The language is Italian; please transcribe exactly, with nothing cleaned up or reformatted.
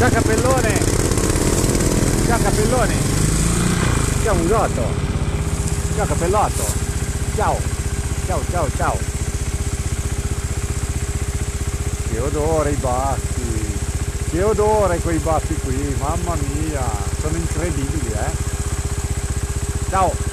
Ciao Cappellone! Ciao Cappellone! Ciao Musotto! Ciao Cappellotto! Ciao! Ciao ciao ciao! Che odore i baffi! Che odore quei baffi qui! Mamma mia! Sono incredibili, eh! Ciao!